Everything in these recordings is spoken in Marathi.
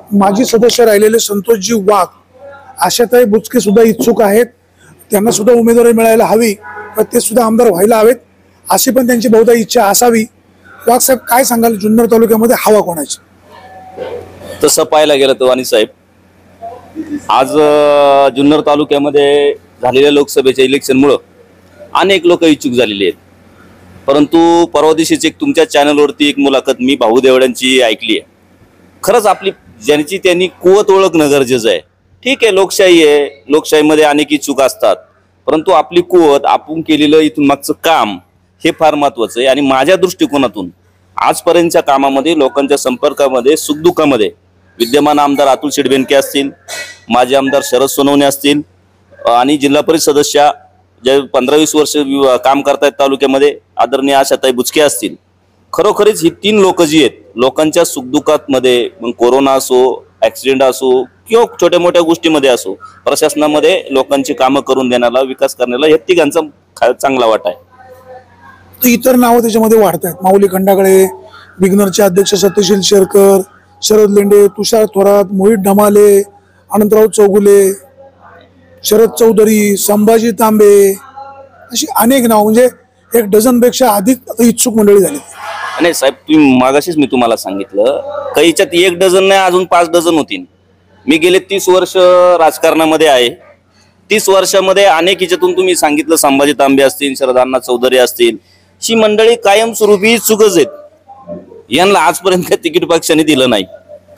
माजी सदस्य राहिलेले संतोषजी वाघ, आशाताई बुचके सुद्धा इच्छुक आहेत, त्यांना सुद्धा उमेदवारी मिळायला हवी, तर ते सुद्धा आमदार व्हायला हवेत अशी पण त्यांची बहुधा इच्छा असावी। वाघ साहेब, काय सांगाल जुन्नर तालुक्यामध्ये हवा कोणाची? तसं पाहायला गेलं तर वाणी साहेब, आज जुन्नर तालुक्यामध्ये झालेल्या लोकसभेच्या इलेक्शनमुळे अनेक लोक इच्छुक झालेले आहेत, परंतु परवा दिवशीच एक तुमच्या चॅनलवरती एक मुलाखत मी भाऊ देवड्यांची ऐकली आहे। खरंच आपली ज्यांची त्यांनी कुवत ओळखणं गरजेचं आहे। ठीक आहे, लोकशाही आहे, लोकशाहीमध्ये अनेक इच्छुक असतात, परंतु आपली कुवत, आपण केलेलं इथून मागचं काम हे फार महत्वाचं आहे। आणि माझ्या दृष्टिकोनातून आजपर्यंतच्या कामामध्ये, लोकांच्या संपर्कामध्ये, सुखदुःखामध्ये विद्यमान आमदार अतुल शेठ बेनके असतील, माजी आमदार शरद सोनवणे असतील आणि जिल्हा परिषद सदस्य जे 15-20 वर्ष काम करतायत तालुक्यामध्ये आदरणीय आशाताई बुचके असतील, खरोखरीच ही 3 लोक जी आहेत लोकांच्या सुखदुःखात मध्ये, मग कोरोना असो, ऍक्सिडेंट असो किंवा छोट्या मोठ्या गोष्टीमध्ये असो, प्रशासनामध्ये लोकांची कामं करून देण्याला, विकास करण्याला या तिघांचा चांगला वाटा आहे। इतर नावं त्याच्यामध्ये वाढत आहेत, माऊली खंडागळे, विग्नरचे अध्यक्ष सत्यशील शेरकर, शरद लेंडे, तुषार थोरात, मोहित ढमाले, अनंतराव चौगुले, शरद चौधरी, संभाजी तांबे, अशी अनेक नाव, म्हणजे 1 डझनपेक्षा अधिक इच्छुक मंडळी झाली। नाही साहेब, तुम्ही मागाशीच मी तुम्हाला सांगितलं, काहीच्यात 1 डझन नाही, अजून 5 डझन होतील। मी गेले 30 वर्ष राजकारणामध्ये आहे। 30 वर्षामध्ये अनेक याच्यातून तुम्ही सांगितलं, संभाजी तांबे असतील, शरदांना चौधरी असतील, ही मंडळी कायमस्वरूपी इच्छुकच आहेत। यांना आजपर्यंत तिकीट पक्षाने दिलं नाही।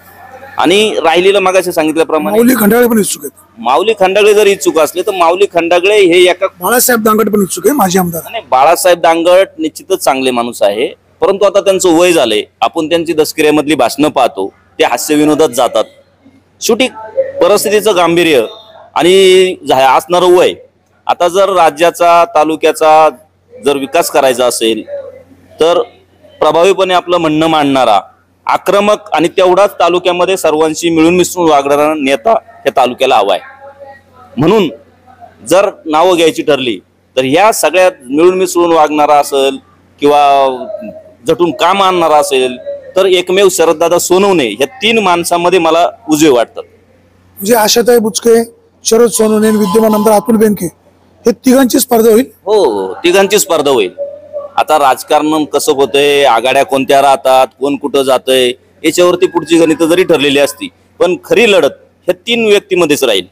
आणि राहिलेलं मागाशी सांगितल्याप्रमाणे माऊली खंडागळे पण इच्छुक आहेत। माऊली खंडागळे जर इच्छुक असले तर माऊली खंडागळे हे एका, बाळासाहेब दांगट पण इच्छुक आहे, माजी आमदार। नाही, बाळासाहेब दांगट निश्चितच चांगले माणूस आहे, परंतु आता त्यांचं वय झालंय। आपण त्यांची दसकिऱ्यामधली भाषणं पाहतो, ते हास्य विनोदात जातात। शेवटी परिस्थितीचं गांभीर्य आणि असणारं वय, आता जर राज्याचा, तालुक्याचा जर विकास करायचा असेल तर प्रभावीपणे आपलं म्हणणं मांडणारा, आक्रमक आणि तेवढाच तालुक्यामध्ये सर्वांशी मिळून मिसळून वागणारा नेता या तालुक्याला हवा आहे। म्हणून जर नावं घ्यायची ठरली तर ह्या सगळ्यात मिळून मिसळून वागणारा असेल किंवा झटून काम आणणारा असेल तर एकमेव शरददादा सोनवणे या 3 माणसांमध्ये मला उजवे वाटतात। म्हणजे आशाताई बुचके, शरद सोनवणे, विद्यमान आमदार अतुल बेनके, हे तिघांची स्पर्धा होईल। हो, तिघांची स्पर्धा होईल। आता राजकारण कसं होतंय, आघाड्या कोणत्या राहतात, कोण कुठं जातंय, याच्यावरती पुढची गणितं जरी ठरलेली असती, पण खरी लढत ह्या 3 व्यक्तीमध्येच राहील।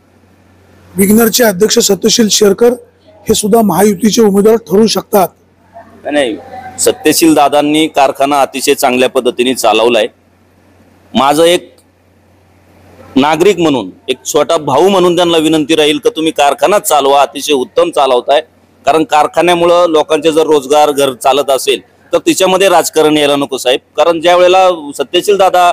विग्नरचे अध्यक्ष सत्यशील शेरकर हे सुद्धा महायुतीचे उमेदवार ठरू शकतात। नाही, सत्यशील दादांनी कारखाना अतिशय चांगल्या पद्धतीने चालवलाय। माझं एक नागरिक म्हणून, एक छोटा भाऊ म्हणून त्यांना विनंती राहील की तुम्ही कारखाना चालवा, अतिशय उत्तम चालवताय। कारण कारखान्यामुळे लोकांचे जर रोजगार घर चालत असेल तर तिच्यामध्ये राजकारण यायला नको साहेब। कारण ज्या वेळेला सत्यशील दादा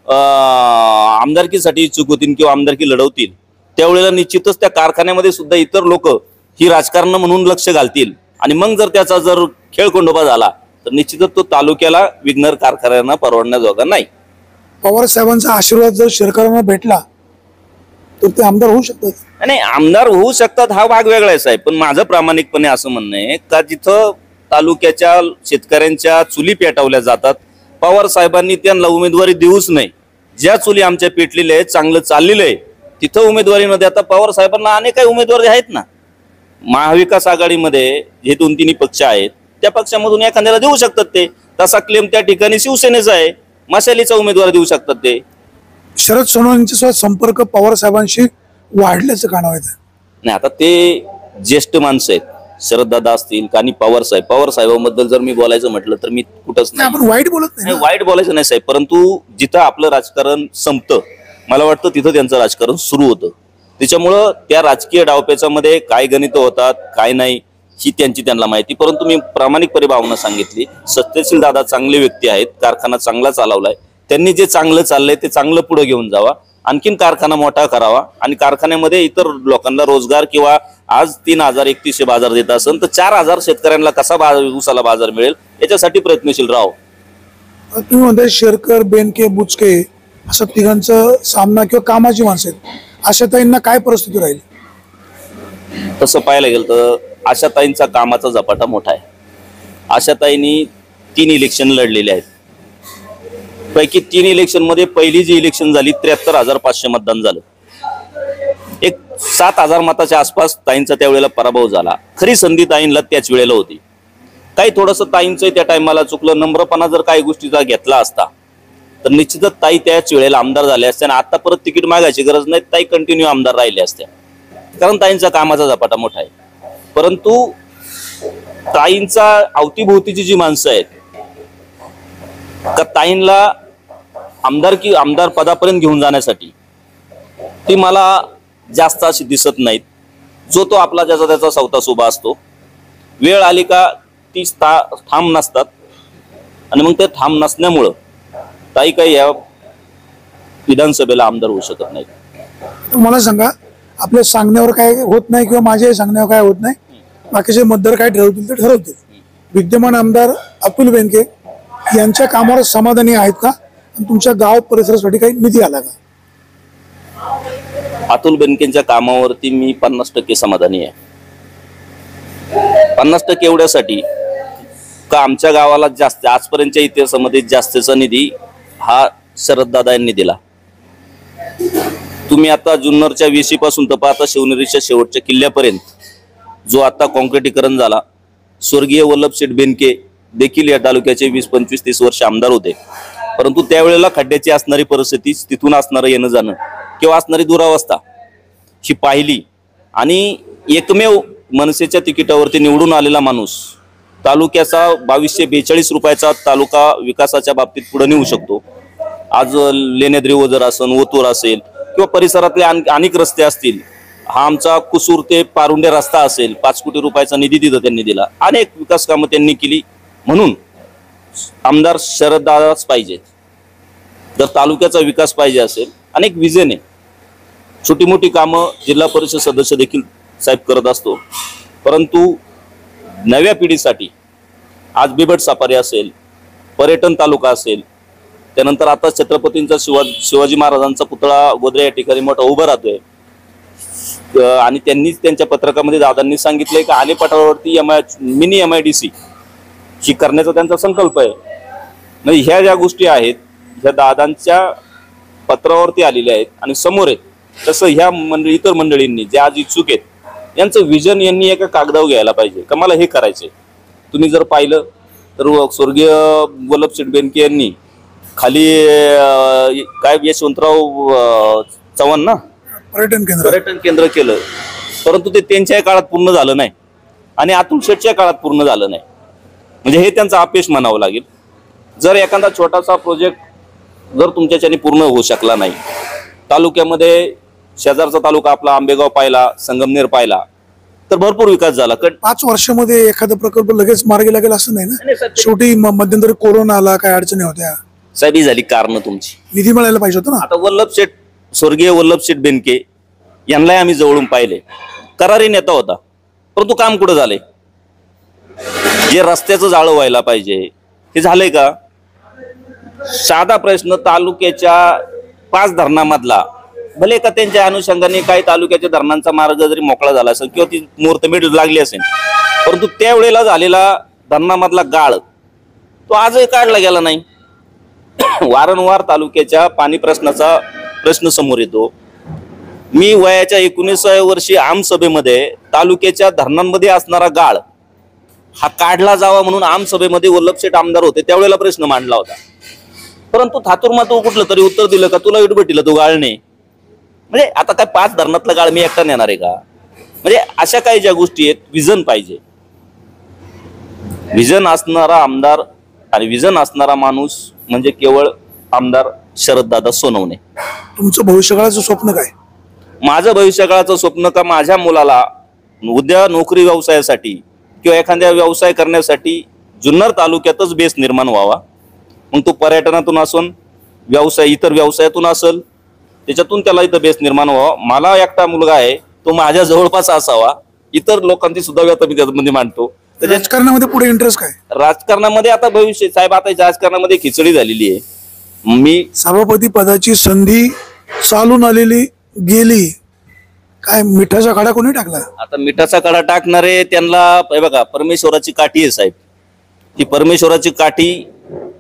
आमदारकीसाठी इच्छुक होतील किंवा आमदारकी लढवतील, त्यावेळेला निश्चितच त्या कारखान्यामध्ये सुद्धा इतर लोक ही राजकारण म्हणून लक्ष घालतील आणि मग जर त्याचा जर खेळखंडोबा झाला तर निश्चितच तो तालुक्याला, विग्नर कारखान्यांना परवडण्याजोगा नाही। पवार साहेबांचा आशीर्वाद जर शेरकरांना भेटला तर ते आमदार होऊ शकतात। नाही, आमदार होऊ शकतात हा भाग वेगळा आहे साहेब, पण माझं प्रामाणिकपणे असं म्हणणं आहे का जिथं तालुक्याच्या शेतकऱ्यांच्या चुली पेटवल्या जातात, पवार साहेबांनी त्यांना उमेदवारी देऊच नाही। ज्या चुली आमच्या पेटलेल्या आहेत, चांगलं चाललेलं आहे, तिथं उमेदवारी न देता पवार साहेबांना अनेक काही उमेदवार आहेत ना। महाविकास आघाडीमध्ये जे 2-3 पक्ष आहेत त्या पक्षामधून एखाद्याला देऊ शकतात ते, तसा क्लेम त्या ठिकाणी शिवसेनेचा आहे, मशालीचा उमेदवार देऊ शकतात ते। शरद सोनवणेंच्या संपर्क पवार साहेबांशी वाढल्याचं कानावर नाही, आता ते ज्येष्ठ माणसं आहेत, शरददादा असतील आणि पवार साहेबांबद्दल जर मी बोलायचं म्हटलं तर मी कुठंच नाही, आपण वाईट बोलत नाही, वाईट बोलायचं नाही साहेब, परंतु जिथं आपलं राजकारण संपतं मला वाटतं तिथं त्यांचं राजकारण सुरू होतं। त्याच्यामुळं त्या राजकीय डावपेचामध्ये काय गणित होतात, काय नाही, ही त्यांना माहिती। परंतु मी प्रामाणिकपणे भावना सांगितली, सत्यशील दादा चांगले व्यक्ती आहेत, कारखाना चांगला चालवलाय, त्यांनी जे चांगलं चाललंय ते चांगलं पुढे घेऊन जावा, आणखीन कारखाना मोठा करावा आणि कारखान्यामध्ये इतर लोकांना रोजगार, किंवा आज 3000-3100 बाजार देत असेल तर 4000 शेतकऱ्यांना कसा ऊसाला बाजार मिळेल याच्यासाठी प्रयत्नशील राहावं। तुम्ही म्हणताय शेरकर, बेनके, बुचके असं तिघांचा सामना किंवा कामाची माणसं आहेत, आशाताईंना काय परिस्थिती राहील? तसं पाहायला गेलं तर आशाताईंचा कामाचा झपाटा मोठा आहे। आशाताईंनी 3 इलेक्शन लढलेले आहेत, पैकी 3 इलेक्शन मध्ये पहिली जी इलेक्शन झाली 73,500 मतदान झालं. एक 7,000 मताच्या आसपास ताईंचा त्यावेळेला पराभव झाला. खरी संधी ताईंला त्याच वेळेला होती. काही थोडंसं ताईंचं त्या टायमाला चुकलं. नम्रपणा जर काही गोष्टीचा घेतला असता तर निश्चितच ताई त्याच वेळेला आमदार झाल्या असत्या आणि आता परत तिकीट मागायची गरज नाही. ताई कंटिन्यू आमदार राहिल्या असत्या, कारण ताईंचा कामाचा झपाटा मोठा आहे. परंतु ताईंचा अवतीभोवतीची जी माणसं आहेत का ताईंला आमदार पदापर्यंत घेऊन जाण्यासाठी ती मला जास्त अशी दिसत नाहीत. जो तो आपला ज्याचा त्याचा सवता उभा असतो. वेळ आली का ती ठाम नसतात आणि मग ते ठाम नसल्यामुळं ताई काही या विधानसभेला आमदार होऊ शकत नाहीत. मला सांगा, आपल्या सांगण्यावर काय होत नाही किंवा माझ्या सांगण्यावर काय होत नाही, बाकीचे मतदार काय ठरवतील ते ठरवतील. विद्यमान आमदार अतुल बेनके यांच्या कामावर समाधानी आहेत का? आणि तुमच्या गाव परिसरासाठी काही निधी आला का? अतुल बेनकेंच्या कामावरती मी 50% समाधानी आहे. 50% एवढ्यासाठी का आमच्या गावाला जास्त आजपर्यंतच्या इतिहासामध्ये जास्तीचा निधी हा शरददादा यांनी दिला. तुम्ही आता जुन्नरच्या वेशी पासून तर पाहता शिवनेरीच्या शेवटच्या किल्ल्यापर्यंत जो आता कॉन्क्रिटीकरण झाला, स्वर्गीय वल्लभशेठ बेनके देखील या तालुक्याचे 20, 25, 30 वर्ष आमदार होते. परंतु त्यावेळेला खड्ड्याची असणारी परिस्थिती, तिथून असणारं येणं जाणं किंवा असणारी दुरावस्था ही पाहिली आणि एकमेव मनसेच्या तिकिटावरती निवडून आलेला माणूस तालुक्याचा 2242 रुपयाचा तालुका विकासाच्या बाबतीत पुढे नेऊ शकतो. आज लेण्याद्री वजर असेल, ओतूर असेल किंवा परिसरातले अनेक रस्ते असतील, हा आमचा कुसूर ते पारुंडे रस्ता असेल, 5 कोटी रुपयाचा निधी तिथं त्यांनी दिला. अनेक विकास कामं त्यांनी केली. म्हणून आमदार शरददादाच पाहिजे. जर तालुक्याचा विकास पाहिजे असेल, अनेक विजन आहे. छोटी मोठी कामं जिल्हा परिषद सदस्य देखील साहेब करत असतो. परंतु नव्या पिढीसाठी आज बिबट सफारी असेल, पर्यटन तालुका असेल, त्यानंतर आता छत्रपतींचा शिवाजी महाराजांचा पुतळा गोदरे या ठिकाणी मोठा उभा राहतोय आणि त्यांनीच त्यांच्या पत्रकामध्ये दादांनी सांगितलंय की आलेपाटावरती मिनी MIDC ही करण्याचा त्यांचा संकल्प आहे. म्हणजे ह्या ज्या गोष्टी आहेत ह्या दादांच्या पत्रावरती आलेल्या आहेत आणि समोर आहेत. तसं ह्या इतर मंडळींनी जे आज इच्छुक आहेत यांचं विजन यांनी एका कागदावर घ्यायला पाहिजे का मला हे करायचंय. तुम्ही जर पाहिलं तर स्वर्गीय वल्लभशेठ बेनके यांनी खाली काय यशवंतराव चव्हाण ना पर्यटन केंद्र केलं, परंतु ते त्यांच्या काळात पूर्ण झालं नाही आणि अतुल शेठच्या काळात पूर्ण झालं नाही. म्हणजे हे त्यांचं अपयश म्हणावं लागेल. जर एखादा छोटासा प्रोजेक्ट जर तुमच्याच्याने पूर्ण होऊ शकला नाही, तालुक्यामध्ये शेजारचा तालुका आपला आंबेगाव पाहिला, संगमनेर पाहिला, तर भरपूर विकास झाला. 5 वर्षामध्ये एखादा प्रकल्प लगेच मार्गी लागेल असं नाही ना. शेवटी मध्यंतरी कोरोना आला, काय अडचणी होत्या. साहेब ही झाली कारण तुमची. निधी मिळायला पाहिजे होता ना. आता स्वर्गीय वल्लभशेठ बेनके यांनाही आम्ही जवळून पाहिले. करारी नेता होता, परंतु काम कुठं झालंय? जे रस्त्याचं जाळं व्हायला पाहिजे हे झालंय का? साधा प्रश्न, तालुक्याच्या 5 धरणामधला भले का त्यांच्या अनुषंगाने काही तालुक्याच्या धरणांचा मार्ग जरी मोकळा झाला असेल किंवा ती मुहूर्तमेढ लागली असेल, परंतु त्यावेळेला झालेला धरणामधला गाळ तो आजही काढला गेला नाही. वारंवार तालुक्याच्या पाणी प्रश्नाचा प्रश्न समोर येतो. मी वयाच्या 19व्या वर्षी आमसभेमध्ये तालुक्याच्या धरणांमध्ये असणारा गाळ हा काढला जावा म्हणून आमसभेमध्ये वल्लभशेठ आमदार होते, त्यावेळेला प्रश्न मांडला होता. परंतु थातुरमातू कुठलं तरी उत्तर दिलं का तुला इटभटीला तू गाळणे. म्हणजे आता काय 5 धरणातला गाळ मी एकटा नेणार आहे का? म्हणजे अशा काही ज्या गोष्टी आहेत, विजन पाहिजे. विजन असणारा आमदार आणि विजन असणारा माणूस म्हणजे केवळ आमदार शरददादा सोनवणे. तुमचं भविष्यकाळाचं स्वप्न काय? माझं भविष्यकाळाचं स्वप्न का माझ्या मुलाला उद्या नोकरी व्यवसायासाठी किंवा एखाद्या व्यवसाय करण्यासाठी जुन्नर तालुक्यातच बेस निर्माण व्हावा. मग तो पर्यटनातून असून इतर व्यवसायातून असेल, त्याच्यातून त्याला इथं बेस निर्माण व्हावा. मला एकटा मुलगा आहे, तो माझ्या जवळपास असावा. इतर लोकांची सुद्धा व्यथा मी त्यामध्ये मांडतो. राजकारणामध्ये पुढे इंटरेस्ट काय? राजकारणामध्ये आता भविष्य साहेब, आता राजकारणामध्ये खिचडी झालेली आहे. मी सभापती पदाची संधी चालून आलेली गेली, काय मिठाचा काढा कोणी टाकला? आता मिठाचा काढा टाकणारे त्यांना बघा, परमेश्वराची काठी आहे साहेब. ती परमेश्वराची काठी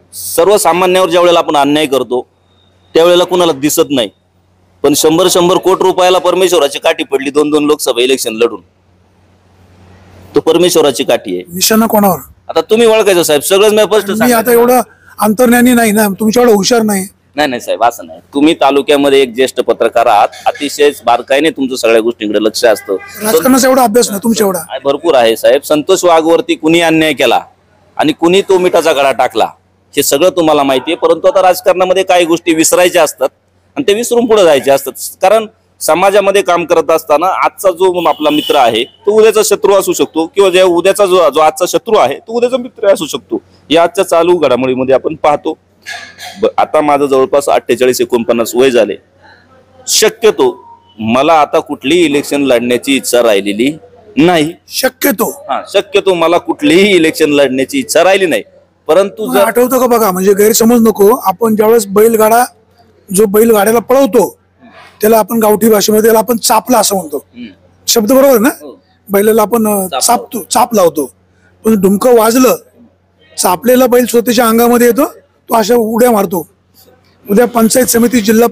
सर्वसामान्यावर ज्या वेळेला आपण अन्याय करतो त्यावेळेला कुणाला दिसत नाही, पण 100 कोटी रुपयाला परमेश्वराची काठी पडली 2 लोकसभा इलेक्शन लढून. तो परमेश्वराची काठी आहे. निशाणा कोणावर? आता तुम्ही ओळखायचं साहेब, सगळंच मी स्पष्ट मी आता एवढं अंतर्ज्ञानी नाही ना, तुमच्या एवढं हुशार नाही. नाही साहेब, असं नाही. तुम्ही तालुक्यामध्ये एक ज्येष्ठ पत्रकार आहात, अतिशय बारकाईने तुमचं सगळ्या गोष्टींकडे लक्ष असतं. राजकारणाचा एवढा अभ्यास नाही तुमच्या एवढा. भरपूर आहे साहेब. संतोष वाघवरती कुणी अन्याय केला आणि कुणी तो मिठाचा गळा टाकला हे सगळं तुम्हाला माहिती आहे. परंतु आता राजकारणामध्ये काही गोष्टी विसरायच्या असतात आणि ते विसरून पुढे जायचे असतात. कारण समाजामध्ये काम करत असताना आजचा जो आपला मित्र आहे तो उद्याचा शत्रू असू शकतो, किंवा ज्या उद्याचा जो आजचा शत्रू आहे तो उद्याचा मित्र असू शकतो. या आजच्या चालू घडामोडीमध्ये आपण पाहतो. आता माझं जवळपास 48-49 वय झाले. शक्यतो मला आता कुठलीही इलेक्शन लढण्याची इच्छा राहिलेली नाही. शक्यतो मला कुठलीही इलेक्शन लढण्याची इच्छा राहिली नाही. परंतु जर आठवतं का बघा, म्हणजे गैरसमज नको, आपण ज्यावेळेस बैलगाड्याला पळवतो त्याला आपण गावठी भाषेमध्ये त्याला आपण चापला असं म्हणतो. शब्द बरोबर ना? बैलाला आपण चाप लावतो. पण डुमकं वाजलं, चापलेला बैल स्वतःच्या अंगामध्ये येतो, तो अशा उड्या मारतो. उद्या पंचायत समिती जिल्हा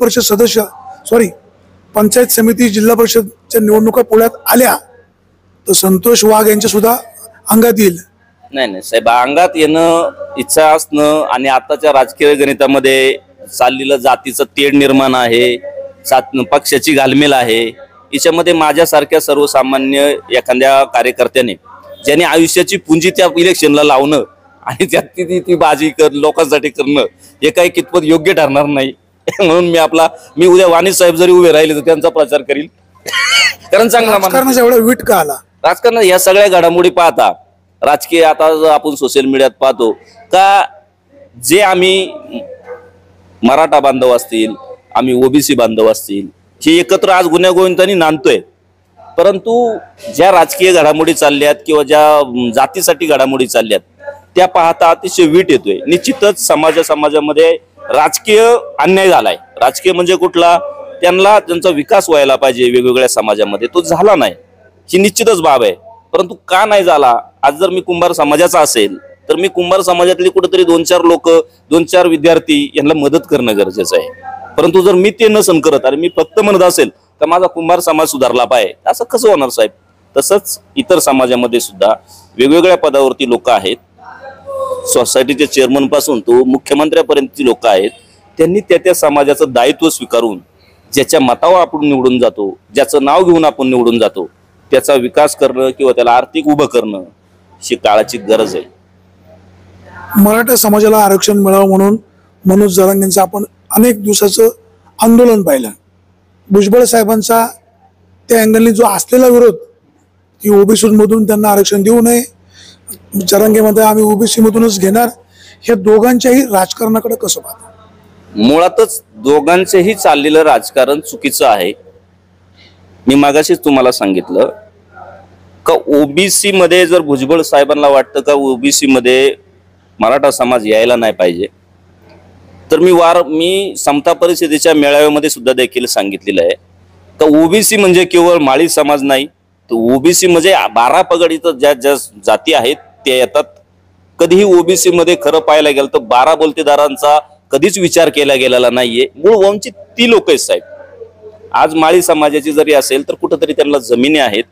परिषदच्या निवडणुका पुण्यात आल्या तर संतोष वाघ यांच्या सुद्धा अंगात येईल. नाही साहेब, अंगात येणं, इच्छा असणं आणि आताच्या राजकीय गणितामध्ये चाललेलं जातीचं तेढ निर्माण आहे, पक्षाची घालमेल आहे. याच्यामध्ये माझ्यासारख्या सर्वसामान्य एखाद्या कार्यकर्त्याने ज्याने आयुष्याची पुंजी त्या इलेक्शनला लावणं आणि त्यात ती बाजी लोकांसाठी करणं हे काही कितपत योग्य ठरणार नाही. म्हणून मी उद्या वाणी साहेब जरी उभे राहिले तर त्यांचा प्रचार करील. कारण चांगला एवढा वीट का आला राजकारण. या सगळ्या घडामोडी पाहता राजकीय, आता आपण सोशल मीडियात पाहतो का, जे आम्ही मराठा बांधव असतील, आम्ही ओबीसी बांधव असतील, हे एकत्र आज गुन्ह्यागोविंदांनी नांदतोय. परंतु ज्या राजकीय घडामोडी चालल्यात किंवा ज्या जातीसाठी घडामोडी चालल्यात त्या पाहता अतिशय वीट येतोय. निश्चितच समाजामध्ये राजकीय अन्याय झालाय. राजकीय म्हणजे कुठला, त्यांना ज्यांचा विकास व्हायला पाहिजे वेगवेगळ्या समाजामध्ये तो झाला नाही, ही निश्चितच बाब आहे. परंतु का नाही झाला? आज जर मी कुंभार समाजाचा असेल तर मी कुंभार समाजातली कुठेतरी 2-4 लोक, 2-4 विद्यार्थी यांना मदत करणं गरजेचं आहे. परंतु जर मी ते नसन करत आणि मी फक्त म्हणत असेल तर माझा कुंभार समाज सुधारला पाहिजे, असं कसं होणार साहेब? तसंच इतर समाजामध्ये सुद्धा वेगवेगळ्या पदावरती लोक आहेत. सोसायटीच्या चेअरमन पासून तो मुख्यमंत्र्यापर्यंतची लोक आहेत. त्यांनी त्या समाजाचं दायित्व स्वीकारून ज्याच्या मतावर आपण निवडून जातो, ज्याचं नाव घेऊन आपण निवडून जातो, त्याचा विकास करणं किंवा त्याला आर्थिक उभं करणं ही काळाची गरज आहे. मराठा समाजाला आरक्षण मिळावं म्हणून मनोज जरांगेंचं आपण अनेक दिवसाचं आंदोलन पाहिलं. भुजबळ साहेबांचा त्या अँगलनी जो असलेला विरोध की ओबीसी मधून त्यांना आरक्षण देऊ नये, जरांगेमध्ये आम्ही ओबीसी मधूनच घेणार, हे दोघांच्याही राजकारणाकडे कसं पाहता? मुळातच दोघांचेही चाललेलं राजकारण चुकीचं आहे. मी मागाशीच तुम्हाला सांगितलं का ओबीसी मध्ये जर भुजबळ साहेबांना वाटतं का ओबीसी मध्ये मराठा समाज यायला नाही पाहिजे, तर मी समता परिषदेच्या मेळाव्यामध्ये सुद्धा देखील सांगितलेलं आहे का ओबीसी म्हणजे केवळ माळी समाज नाही, तर ओबीसी म्हणजे 12 पगड इथं ज्या जाती आहेत त्या येतात. कधीही ओबीसी मध्ये खरं पाहायला गेलं तर 12 बोलतेदारांचा कधीच विचार केला गेलेला नाहीये. मूळ वंचित ती लोक आहेत साहेब. आज माळी समाजाची जरी असेल तर कुठंतरी त्यांना जमिनी आहेत,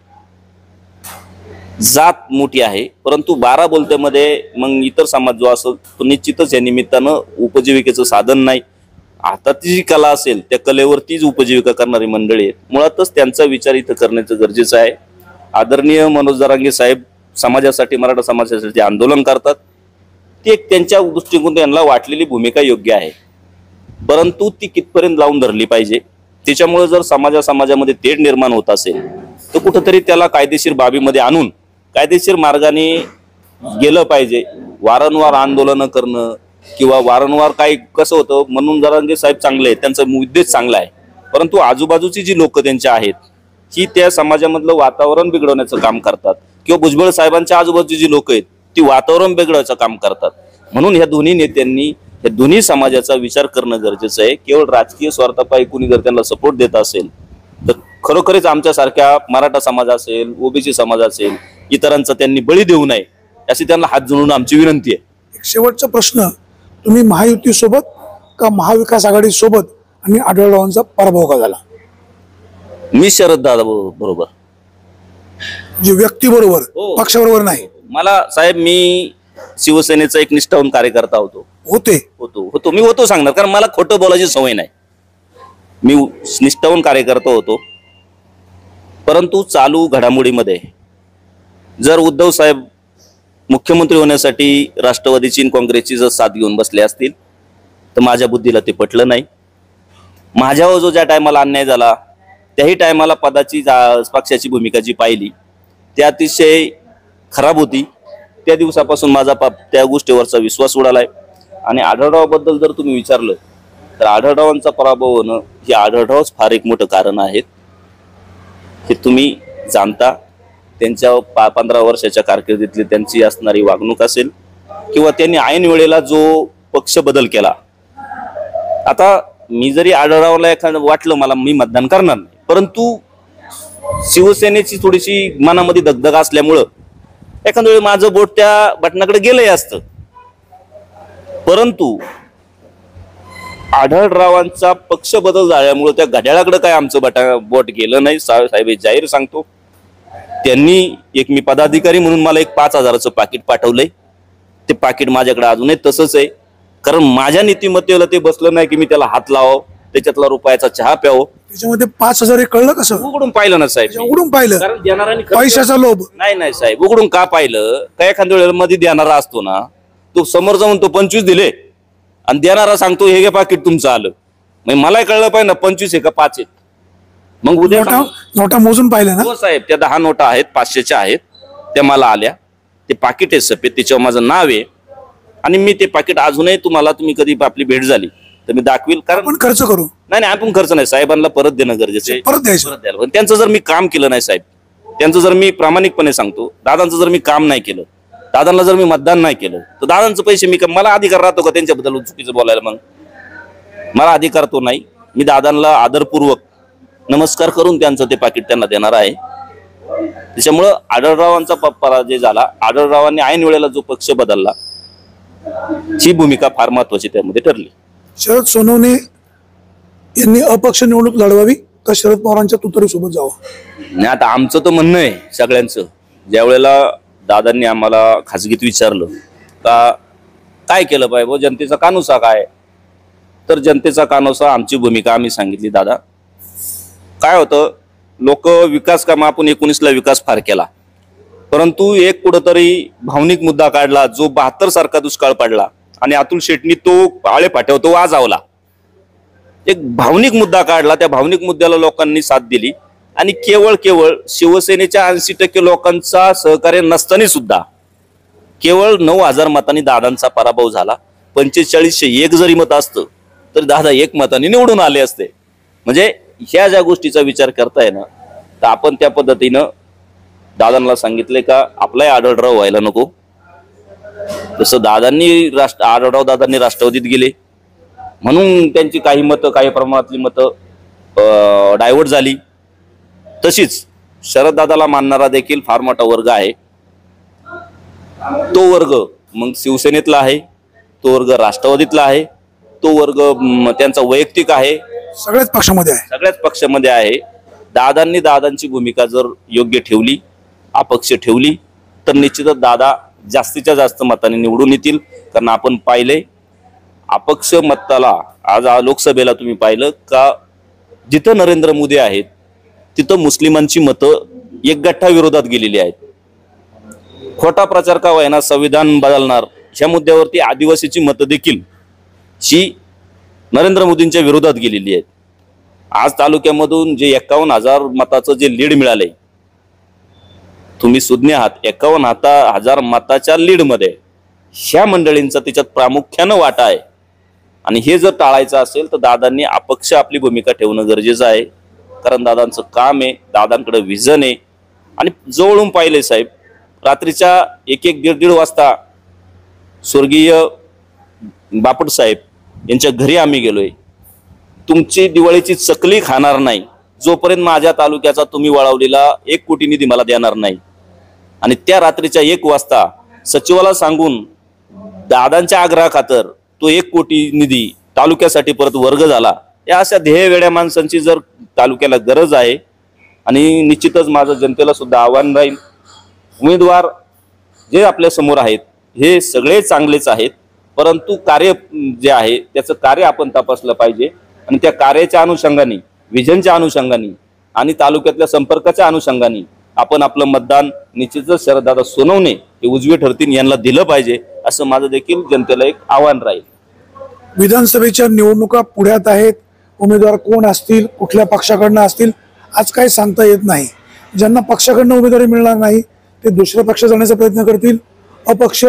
जात मोठी आहे, परंतु 12 बोलत्यामध्ये मग इतर समाज जो असेल तो निश्चितच या निमित्तानं उपजीविकेचं साधन नाही. आता ती जी कला असेल त्या कलेवर तीच उपजीविका करणारी मंडळी आहेत. मुळातच त्यांचा विचार इथं करण्याचं गरजेचं आहे. आदरणीय मनोज जरांगे साहेब समाजासाठी, मराठा समाजासाठी आंदोलन करतात. ती एक त्यांच्या दृष्टिकोन त्यांना वाटलेली भूमिका योग्य आहे, परंतु ती कितपर्यंत लावून धरली पाहिजे. त्याच्यामुळे जर समाजामध्ये तेढ निर्माण होत असेल तर कुठंतरी त्याला कायदेशीर बाबीमध्ये आणून कायदेशीर मार्गाने गेलं पाहिजे. वारंवार आंदोलनं करणं किंवा वारंवार काही कसं होतं, म्हणून जरांगे साहेब चांगले आहेत, त्यांचा उद्देश चांगला आहे, परंतु आजूबाजूची जी लोक त्यांच्या आहेत ही त्या समाजामधलं वातावरण बिघडवण्याचं काम करतात, किंवा भुजबळ साहेबांच्या आजूबाजूची जी लोक आहेत ती वातावरण बिघडवायचं काम करतात. म्हणून ह्या दोन्ही नेत्यांनी या दोन्ही समाजाचा विचार करणं गरजेचं आहे. केवळ राजकीय स्वार्थापायी कुणी जर त्यांना सपोर्ट देत असेल तर खरोखरच आमच्यासारख्या मराठा समाज असेल, ओबीसी समाज असेल, इतरांचा त्यांनी बळी देऊ नये अशी त्यांना हात जोडून आमची विनंती आहे. एक शेवटचा प्रश्न, तुम्ही महायुती सोबत का महाविकास आघाडी सोबत आणि आढळरावांचा पराभव का झाला? मी शरद दादा बरोबर, म्हणजे व्यक्ती बरोबर, हो. पक्षाबरोबर नाही. मला साहेब, मी शिवसेनेचा एक निष्ठावंत कार्यकर्ता होतो मी होतो सांगणार, कारण मला खोटं बोलायची सवय नाही. मी निष्ठावंत कार्यकर्ता होतो. परंतु चालू घडामोडीमध्ये जर उद्धव साहेब मुख्यमंत्री होण्यासाठी राष्ट्रवादीची आणि काँग्रेसची जर साथ घेऊन बसले असतील तर माझ्या बुद्धीला ते पटलं नाही. माझ्यावर जो ज्या टायमाला अन्याय झाला त्याही टायमाला पक्षाची भूमिका जी पाहिली ती अतिशय खराब होती. त्या दिवसापासून माझा त्या गोष्टीवरचा विश्वास उडालाय. आणि आढळरावाबद्दल जर तुम्ही विचारलं तर आढळरावांचा पराभव होणं हे आढळरावच फार एक मोठं कारण आहेत, हे तुम्ही जाणता. त्यांच्या 15 वर्षाच्या कारकिर्दीतली त्यांची असणारी वागणूक असेल किंवा त्यांनी ऐन वेळेला जो पक्ष बदल केला. आता मी जरी आढळरावला एखादं वाटलं मला मी मतदान करणार नाही, परंतु शिवसेनेची थोडीशी मनामध्ये दगदग असल्यामुळं एखाद्या वेळी माझं बोट त्या बटनाकडे गेलंही असतं. परंतु आढळरावांचा पक्ष बदल झाल्यामुळे त्या घड्याळाकडे काय आमचं बोट गेलं नाही. साहेब जाहीर सांगतो, त्यांनी मी पदाधिकारी म्हणून मला एक 5,000चं पाकिट पाठवलंय. ते पाकिट माझ्याकडे अजूनही तसंच आहे, कारण माझ्या नीतिमत्तेला ते बसलं नाही की मी त्याला हात लावावं, त्याच्यातला रुपयाचा चहा प्यावं. त्याच्यामध्ये 5,000 हे कळलं कसं? उघडून पाहिलं ना साहेब, उघडून पाहिलं. कारण देणाऱ्याने पैशाचा लोभ नाही साहेब, उघडून का पाहिलं? काय एखाद्या वेळेला मध्ये देणारा असतो ना, तो समोर जाऊन तो 25 दिले आणि देणारा सांगतो हे पाकिट तुमचं आलं. मग मला कळलं पाहिजे ना 25 आहे का 5 आहेत. मग उद्या नोटा मोजून पाहिलं ना? हो साहेब, त्या 10 नोटा आहेत, 500च्या आहेत, त्या मला आल्या. ते पाकिट आहे सफेद, त्याच्यावर माझं नाव आहे. आणि मी ते पाकिट अजूनही तुम्ही कधी आपली भेट झाली तर मी दाखवील. कारण आपण खर्च करू. नाही आपण खर्च नाही, साहेबांना परत देणं गरजेचं आहे. परत द्यायचं. पण त्यांचं जर मी काम केलं नाही साहेब, त्यांचं जर मी प्रामाणिकपणे सांगतो, दादांचं जर मी काम नाही केलं, दादांना जर मी मतदान नाही केलं तर दादांचे पैसे मला अधिकार राहतो का त्यांच्याबद्दल चुकीचं बोलायला? मग मला अधिकार तो नाही. मी दादांना आदरपूर्वक नमस्कार करून त्यांचं ते पाकिट त्यांना देणार आहे. त्याच्यामुळं आढळरावांचा पराजय झाला. आढळरावांनी ऐन वेळेला जो पक्ष बदलला ही भूमिका फार महत्वाची त्यामध्ये ठरली. शरद सोनवणे यांनी अपक्ष निवडणूक लढवावी का शरद पवारांच्या तुतारीसोबत जावं? नाही, आता आमचं तर म्हणणं आहे सगळ्यांचं, ज्या वेळेला दादांनी आम्हाला खाजगीत विचारलं का काय केलं पाहिजे जनतेचा कानोसा काय, तर जनतेचा कानोसा आमची भूमिका आम्ही सांगितली. दादा काय होतं, लोक विकास कामं, आपण 19ला विकास फार केला, परंतु एक कुठंतरी भावनिक मुद्दा काढला जो 72 सारखा दुष्काळ पडला आणि अतुल शेटनी तो आळे फाट्यावर तो वाजवला. एक भावनिक मुद्दा काढला, त्या भावनिक मुद्द्याला लोकांनी साथ दिली आणि केवळ शिवसेनेच्या 80% लोकांचा सहकार्य नसताना सुद्धा केवळ 9,000 मतांनी दादांचा पराभव झाला. 4501 जरी मत असतं तर दादा 1 मतांनी निवडून आले असते. म्हणजे ह्या ज्या गोष्टीचा विचार करताय ना, तर आपण त्या पद्धतीनं दादांना सांगितले का आपलाही आढळराव व्हायला नको. जसं आढळराव दादांनी राष्ट्रवादीत गेले म्हणून त्यांची काही प्रमाणातली मतं डायव्हर्ट झाली, तशीच शरद दादाला मानणारा देखील फार मोठा वर्ग आहे. तो वर्ग मग शिवसेनेतला आहे, तो वर्ग राष्ट्रवादीतला आहे, तो वर्ग त्यांचा वैयक्तिक आहे, सगळ्याच पक्षामध्ये आहे. दादांची भूमिका जर योग्य ठेवली, अपक्ष ठेवली तर निश्चितच दादा जास्तीच्या जास्त मताने निवडून येतील. कारण आपण पाहिले अपक्ष मताला आज लोकसभेला तुम्ही पाहिलं का जिथं नरेंद्र मोदी आहेत तिथं मुस्लिमांची मतं एकगठ्ठा विरोधात गेलेली आहेत. खोटा प्रचार का व्हायना, संविधान बदलणार ह्या मुद्द्यावरती आदिवासीची मतं देखील ही नरेंद्र मोदींच्या विरोधात गेलेली आहेत. आज तालुक्यामधून जे 51,000 मताचं जे लीड मिळालंय, तुम्ही सुज्ञ आहात, 51,000 मताच्या लीड मध्ये ह्या मंडळींचा त्याच्यात प्रामुख्यानं वाटा आहे. आणि हे जर टाळायचं असेल तर दादांनी अपक्ष आपली भूमिका ठेवणं गरजेचं आहे. कारण दादांचं काम आहे, दादांकडे विजन आहे. आणि जवळून पाहिले साहेब, रात्रीच्या 1-1, 1:30 वाजता स्वर्गीय बापट साहेब यांच्या घरी आम्ही गेलोय. तुमची दिवाळीची चकली खाणार नाही जोपर्यंत माझ्या तालुक्याचा तुम्ही वळवलेला 1 कोटी निधी मला देणार नाही. आणि त्या रात्रीच्या 1 वाजता सचिवाला सांगून दादांच्या आग्रहा खातर तो 1 कोटी निधी तालुक्यासाठी परत वर्ग झाला, या अशा ध्येयवेड्या माणसांची जर तालुक्याला गरज आहे. आणि निश्चितच माझं जनतेला सुद्धा आव्हान राहील, उमेदवार जे आपल्या समोर आहेत हे सगळे चांगलेच आहेत, परंतु कार्य जे आहे त्याचं कार्य आपण तपासलं पाहिजे. आणि त्या कार्याच्या अनुषंगाने, विजनच्या अनुषंगाने आणि तालुक्यातल्या संपर्काच्या अनुषंगाने आपण आपलं मतदान निश्चितच शरददादा सोनवणे हे उजवे ठरतील यांना दिलं पाहिजे, असं माझं देखील जनतेला एक आव्हान राहील. विधानसभेच्या निवडणुका पुढ्यात आहेत. उमेदवार कोण असतील, कुठल्या पक्षाकडनं असतील, आज काही सांगता येत नाही. ज्यांना पक्षाकडनं उमेदवारी मिळणार नाही ते दुसऱ्या पक्षात जाण्याचा प्रयत्न करतील, अपक्ष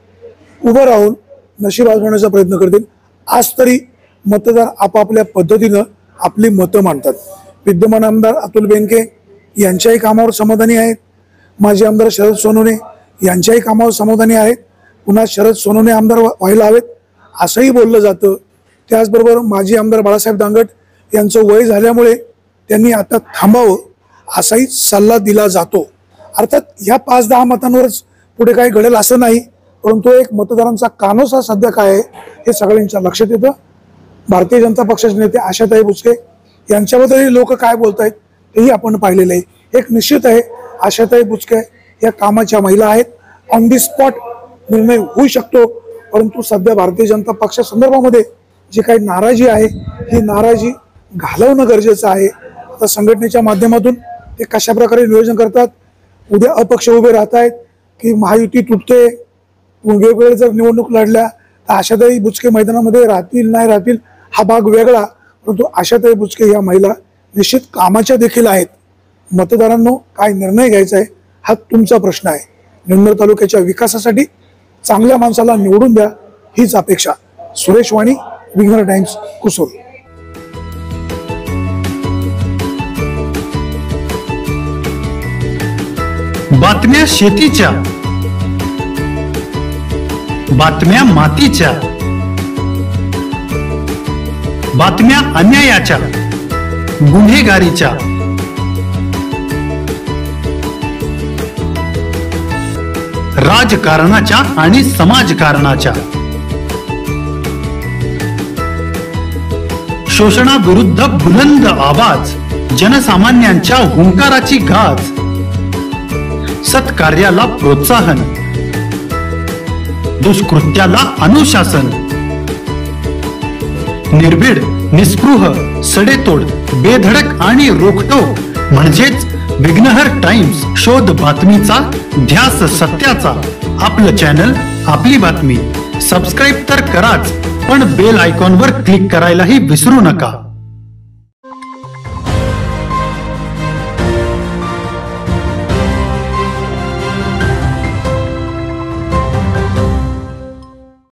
उभं राहून नशीब आजमावण्याचा प्रयत्न करतील. आज तरी मतदार आपापल्या पद्धतीनं आपली मतं मांडतात. विद्यमान आमदार अतुल बेनके यांच्याही कामावर समाधानी आहेत, माजी आमदार शरद सोनवणे यांच्याही कामावर समाधानी आहेत, पुन्हा शरद सोनवणे आमदार व्हायला हवेत असंही बोललं जातं. त्याचबरोबर माजी आमदार बाळासाहेब दांगट यांचं वय झाल्यामुळे त्यांनी आता थांबावं असाही सल्ला दिला जातो. अर्थात ह्या 5-10 मतांवरच पुढे काही घडेल असं नाही, परंतु एक मतदारांचा कानोसा सध्या काय आहे हे सगळ्यांच्या लक्षात येतं. भारतीय जनता पक्षाचे नेते आशाताई बुचके यांच्याबद्दलही लोक काय बोलत आहेत तेही आपण पाहिलेलं आहे. एक निश्चित आहे, आशाताई बुचके या कामाच्या महिला आहेत. ऑन दी स्पॉट निर्णय होऊ शकतो, परंतु सध्या भारतीय जनता पक्षासंदर्भामध्ये जी काही नाराजी आहे ही नाराजी घालवणं गरजेचं आहे. आता संघटनेच्या माध्यमातून ते कशा प्रकारे नियोजन करतात, उद्या अपक्ष उभे राहत आहेत की महायुती तुटते, वेगवेगळे जर निवडणूक लढल्या तर आशाताई बुचके मैदानामध्ये राहतील नाही राहतील हा भाग वेगळा, परंतु आशाताई बुचके या महिला निश्चित कामाच्या देखील आहेत. मतदारांनो काय निर्णय घ्यायचा आहे हा तुमचा प्रश्न आहे. जुन्नर तालुक्याच्या विकासासाठी चांगल्या माणसाला निवडून द्या हीच अपेक्षा. सुरेश वाणी, विघ्नर टाइम्स, कुसूर. बातम्या शेतीच्या, बातम्या मातीच्या, बातम्या अन्यायाच्या, गुन्हेगारीच्या, राजकारणाच्या आणि समाजकारणाच्या, शोषणाविरुद्ध बुलंद आवाज, जनसामान्यांच्या हुंकाराची गाज, सत्कार्याला प्रोत्साहन, दुष्कृत्याला अनुशासन, निर्भीड, निस्पृह, सडेतोड, बेधडक आणि रोखटोक म्हणजेच विघ्नहर टाइम्स. शोध बातमीचा, ध्यास सत्याचा. आपलं चॅनल, आपली बातमी. सबस्क्राईब तर कराच, पण बेल आयकॉनवर क्लिक करायलाही विसरू नका.